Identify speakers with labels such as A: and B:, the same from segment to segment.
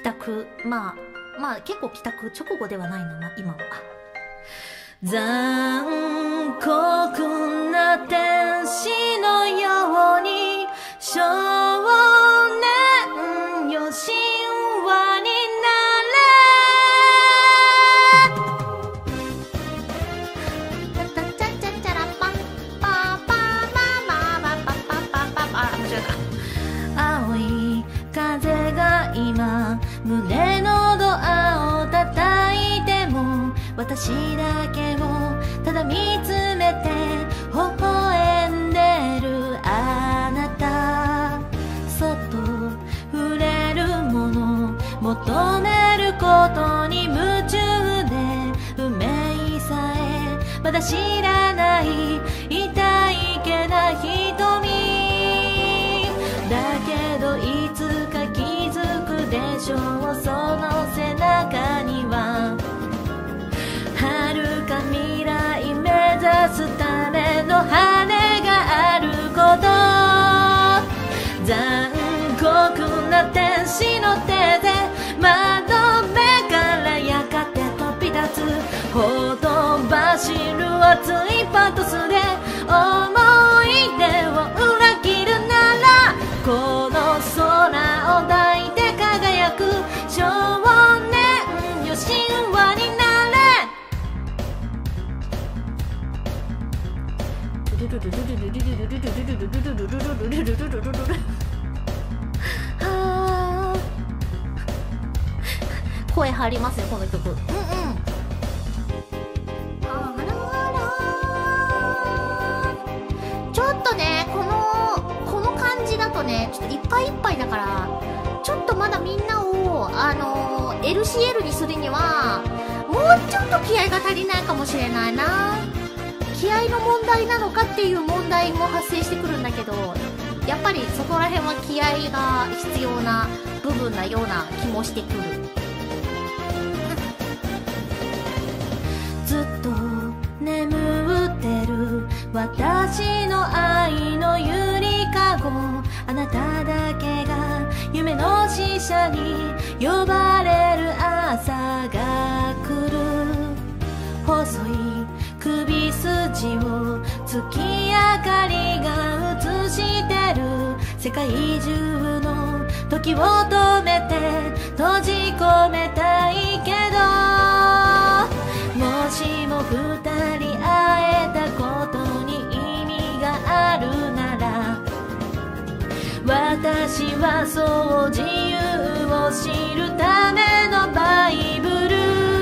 A: 帰宅、まあ結構帰宅直後ではないな、今は。残酷な天使のように少年よ神話になれ。タタチャチャチャラパンパーパーマママパパパパパ、あ、面白いか。青い風が今胸のドアを叩いても、私だけをただ見つめて微笑んでるあなた。そっと触れるもの求めることに夢中で、運命さえまだ知らない痛いけな瞳だけど、いつか気づくでしょう。その背中には遥か未来目指すための羽があること。残酷な天使の手で窓辺からやがて飛び立つほとばしる熱いパトスで、思い出を裏切るならこの空を抱いて輝く少年よ神話になれ。声張りますねこの曲。うんうん。ちょっとね、この感じだとね、ちょっといっぱいいっぱいだから、ちょっとまだみんなをLCL にするにはもうちょっと気合が足りないかもしれないな。気合の問題なのかっていう問題も発生してくるんだけど、やっぱりそこら辺は気合が必要な部分なような気もしてくる。ずっと眠ってる私の愛のゆりかご、あなただけが夢の使者に呼ばれる朝が来る。細い首筋を月明かりが映してる。世界中の時を止めて閉じ込めたいけど、もしも二人会えたことに意味があるなら、私はそう自由を知るためのバイブル。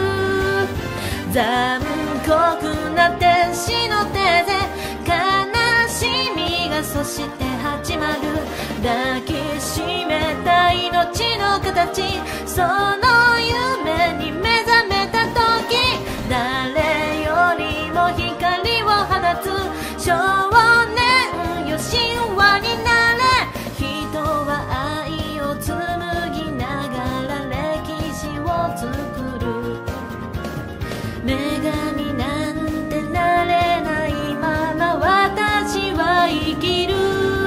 A: 残酷な天使の手で悲しみがそして始まる。抱きしめた命の形、その夢に目覚めた時、誰よりも光を放つ少年よ神話になれ。人は愛を紡ぎながら歴史を作る。女神なんてなれないまま私は生きる。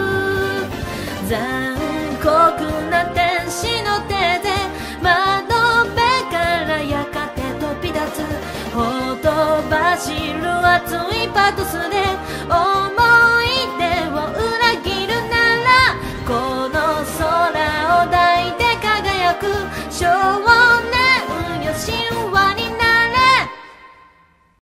A: 残酷な天使の手で窓辺からやがて飛び立つほとばしる熱いパトスで、